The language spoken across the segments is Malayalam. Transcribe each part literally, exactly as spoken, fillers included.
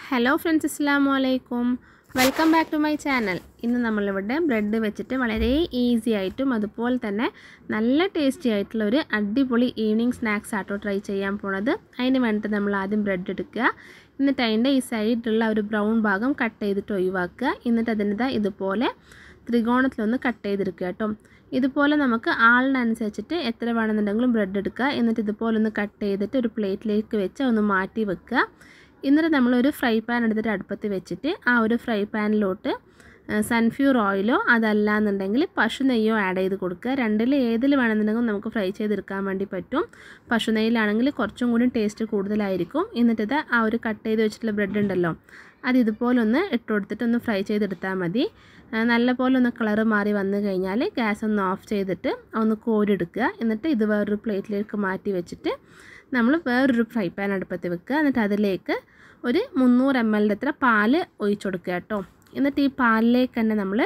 ഹലോ ഫ്രണ്ട്സ്, അസ്സലാമു അലൈക്കും. Welcome back to my channel. ഇന്ന് നമ്മളിവിടെ ബ്രെഡ് വെച്ചിട്ട് വളരെ ഈസി ആയിട്ടും അതുപോലെ തന്നെ നല്ല ടേസ്റ്റി ആയിട്ടുള്ള ഒരു അടിപൊളി ഈവനിങ് സ്നാക്സ് ആട്ടോ ട്രൈ ചെയ്യാൻ പോണത്. അതിന് വേണ്ടിയിട്ട് നമ്മൾ ആദ്യം ബ്രെഡ് എടുക്കുക. എന്നിട്ട് അതിൻ്റെ ഈ സൈഡിലുള്ള ഒരു ബ്രൗൺ ഭാഗം കട്ട് ചെയ്തിട്ട് ഒഴിവാക്കുക. എന്നിട്ട് അതിൻ്റെ ഇതുപോലെ ത്രികോണത്തിലൊന്ന് കട്ട് ചെയ്തെടുക്കുക കേട്ടോ. ഇതുപോലെ നമുക്ക് ആളിനനുസരിച്ചിട്ട് എത്ര വേണമെന്നുണ്ടെങ്കിലും ബ്രെഡ് എടുക്കുക. എന്നിട്ട് ഇതുപോലെ ഒന്ന് കട്ട് ചെയ്തിട്ട് ഒരു പ്ലേറ്റിലേക്ക് വെച്ച് ഒന്ന് മാറ്റി വെക്കുക. എന്നിട്ട് നമ്മളൊരു ഫ്രൈ പാൻ എടുത്തിട്ട് അടുപ്പത്ത് വെച്ചിട്ട് ആ ഒരു ഫ്രൈ പാനിലോട്ട് സൺഫ്യൂർ ഓയിലോ അതല്ല എന്നുണ്ടെങ്കിൽ പശു നെയ്യോ ആഡ് ചെയ്ത് കൊടുക്കുക. രണ്ടിൽ ഏതിൽ വേണമെന്നുണ്ടെങ്കിൽ നമുക്ക് ഫ്രൈ ചെയ്തെടുക്കാൻ വേണ്ടി പറ്റും. പശു നെയ്യിലാണെങ്കിൽ കുറച്ചും കൂടി ടേസ്റ്റ് കൂടുതലായിരിക്കും. എന്നിട്ട് ആ ഒരു കട്ട് ചെയ്ത് വെച്ചിട്ടുള്ള ബ്രെഡ് ഉണ്ടല്ലോ, അത് ഇതുപോലെ ഒന്ന് ഇട്ട് കൊടുത്തിട്ട് ഒന്ന് ഫ്രൈ ചെയ്തെടുത്താൽ മതി. നല്ല പോലെ ഒന്ന് കളറ് മാറി വന്നു കഴിഞ്ഞാൽ ഗ്യാസ് ഒന്ന് ഓഫ് ചെയ്തിട്ട് ഒന്ന് കോരിയെടുക്കുക. എന്നിട്ട് ഇത് വേറൊരു പ്ലേറ്റിലേക്ക് മാറ്റി വെച്ചിട്ട് നമ്മൾ വേറൊരു ഫ്രൈ പാൻ അടുപ്പത്ത് വെക്കുക. എന്നിട്ട് അതിലേക്ക് ഒരു മുന്നൂറ് എം എല്ലിൻ്റെ അത്ര പാല് ഒഴിച്ചു കൊടുക്കുക കേട്ടോ. എന്നിട്ട് ഈ പാലിലേക്ക് തന്നെ നമ്മൾ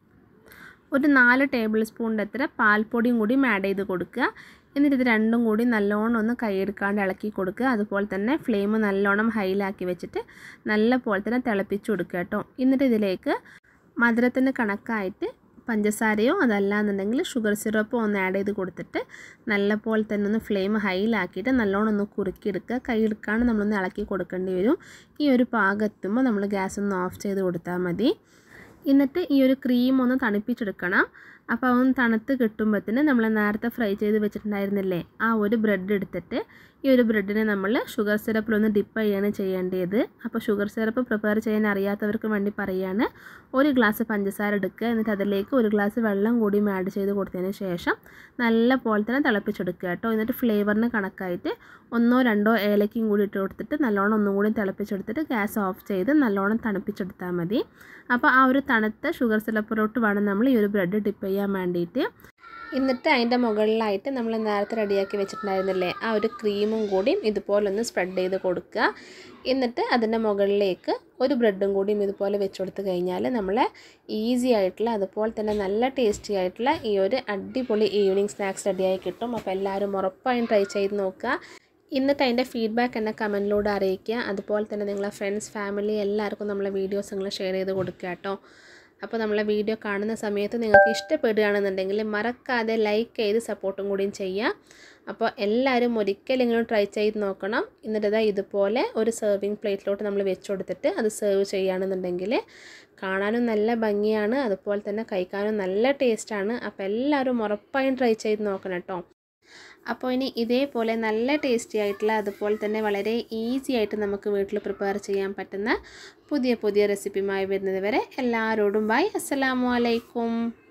ഒരു നാല് ടേബിൾ സ്പൂണിൻ്റെ അത്ര പാൽപ്പൊടിയും കൂടി ആഡ് ചെയ്ത് കൊടുക്കുക. എന്നിട്ട് ഇത് രണ്ടും കൂടി നല്ലോണം ഒന്ന് കൈയെടുക്കാണ്ട് ഇളക്കി കൊടുക്കുക. അതുപോലെ തന്നെ ഫ്ലെയിം നല്ലോണം ഹൈയിലാക്കി വെച്ചിട്ട് നല്ല പോലെ തന്നെ തിളപ്പിച്ച് കൊടുക്കുക കേട്ടോ. എന്നിട്ട് ഇതിലേക്ക് മധുരത്തിന് കണക്കായിട്ട് പഞ്ചസാരയോ അതല്ല എന്നുണ്ടെങ്കിൽ ഷുഗർ സിറപ്പോ ഒന്ന് ആഡ് ചെയ്ത് കൊടുത്തിട്ട് നല്ല പോലെ തന്നെ ഒന്ന് ഫ്ലെയിം ഹൈയിലാക്കിയിട്ട് നല്ലോണം ഒന്ന് കുറുക്കിയെടുക്കുക. കൈ എടുക്കാണ്ട് നമ്മളൊന്ന് ഇളക്കി കൊടുക്കേണ്ടി വരും. ഈ ഒരു പാകെത്തുമ്പോൾ നമ്മൾ ഗ്യാസ് ഒന്ന് ഓഫ് ചെയ്ത് കൊടുത്താൽ മതി. എന്നിട്ട് ഈ ഒരു ക്രീം ഒന്ന് തണുപ്പിച്ചെടുക്കണം. അപ്പോൾ അതൊന്ന് തണുത്ത് കിട്ടുമ്പോഴത്തേന് നമ്മൾ നേരത്തെ ഫ്രൈ ചെയ്ത് വെച്ചിട്ടുണ്ടായിരുന്നില്ലേ, ആ ഒരു ബ്രെഡ് എടുത്തിട്ട് ഈ ഒരു ബ്രെഡിനെ നമ്മൾ ഷുഗർ സിറപ്പിലൊന്ന് ഡിപ്പ് ചെയ്യാണ് ചെയ്യേണ്ടത്. അപ്പോൾ ഷുഗർ സിറപ്പ് പ്രിപ്പയർ ചെയ്യാൻ അറിയാത്തവർക്ക് വേണ്ടി പറയുകയാണ്. ഒരു ഗ്ലാസ് പഞ്ചസാര എടുക്കുക. എന്നിട്ട് അതിലേക്ക് ഒരു ഗ്ലാസ് വെള്ളം കൂടി ആഡ് ചെയ്ത് കൊടുത്തതിന് ശേഷം നല്ല പോലെ തന്നെ തിളപ്പിച്ചെടുക്കുക കേട്ടോ. എന്നിട്ട് ഫ്ലേവറിന് കണക്കായിട്ട് ഒന്നോ രണ്ടോ ഏലക്കയും കൂടി ഇട്ട് കൊടുത്തിട്ട് നല്ലോണം ഒന്നും കൂടി തിളപ്പിച്ചെടുത്തിട്ട് ഗ്യാസ് ഓഫ് ചെയ്ത് നല്ലോണം തണുപ്പിച്ചെടുത്താൽ മതി. അപ്പോൾ ആ ഒരു തണുത്ത ഷുഗർ സിറപ്പിലോട്ട് വേണം നമ്മൾ ഈ ഒരു ബ്രെഡ് ഡിപ്പ് ചെയ്യാൻ വേണ്ടിയിട്ട്. എന്നിട്ട് അതിൻ്റെ മുകളിലായിട്ട് നമ്മൾ നേരത്തെ റെഡിയാക്കി വെച്ചിട്ടുണ്ടായിരുന്നില്ലേ, ആ ഒരു ക്രീമും കൂടിയും ഇതുപോലെ ഒന്ന് സ്പ്രെഡ് ചെയ്ത് കൊടുക്കുക. എന്നിട്ട് അതിൻ്റെ മുകളിലേക്ക് ഒരു ബ്രെഡും കൂടിയും ഇതുപോലെ വെച്ച് കൊടുത്ത് കഴിഞ്ഞാൽ നമ്മളെ ഈസി ആയിട്ടുള്ള അതുപോലെ തന്നെ നല്ല ടേസ്റ്റി ആയിട്ടുള്ള ഈ ഒരു അടിപൊളി ഈവനിങ് സ്നാക്സ് റെഡിയായി കിട്ടും. അപ്പോൾ എല്ലാവരും ഉറപ്പായും ട്രൈ ചെയ്ത് നോക്കുക. എന്നിട്ട് അതിൻ്റെ ഫീഡ്ബാക്ക് എന്നെ കമൻറ്റിലൂടെ അറിയിക്കുക. അതുപോലെ തന്നെ നിങ്ങളെ ഫ്രണ്ട്സ് ഫാമിലി എല്ലാവർക്കും നമ്മളെ വീഡിയോസ് നിങ്ങൾ ഷെയർ ചെയ്ത് കൊടുക്കുക കേട്ടോ. അപ്പോൾ നമ്മളെ വീഡിയോ കാണുന്ന സമയത്ത് നിങ്ങൾക്ക് ഇഷ്ടപ്പെടുകയാണെന്നുണ്ടെങ്കിൽ മറക്കാതെ ലൈക്ക് ചെയ്ത് സപ്പോർട്ടും കൂടിയും ചെയ്യുക. അപ്പോൾ എല്ലാവരും ഒരിക്കലെങ്കിലും ട്രൈ ചെയ്ത് നോക്കണം. എന്നിട്ട് ഇതുപോലെ ഒരു സെർവിങ് പ്ലേറ്റിലോട്ട് നമ്മൾ വെച്ച് കൊടുത്തിട്ട് അത് സെർവ് ചെയ്യുകയാണെന്നുണ്ടെങ്കിൽ കാണാനും നല്ല ഭംഗിയാണ്, അതുപോലെ തന്നെ കഴിക്കാനും നല്ല ടേസ്റ്റാണ്. അപ്പോൾ എല്ലാവരും ഉറപ്പായും ട്രൈ ചെയ്ത് നോക്കണം കേട്ടോ. അപ്പോൾ ഇനി ഇതേപോലെ നല്ല ടേസ്റ്റി ആയിട്ടുള്ള അതുപോലെ തന്നെ വളരെ ഈസി ആയിട്ട് നമുക്ക് വീട്ടിൽ പ്രിപ്പയർ ചെയ്യാൻ പറ്റുന്ന പുതിയ പുതിയ റെസിപ്പിയുമായി വരുന്നത് വരെ എല്ലാവരോടും ബൈ. അസ്സലാമു അലൈക്കും.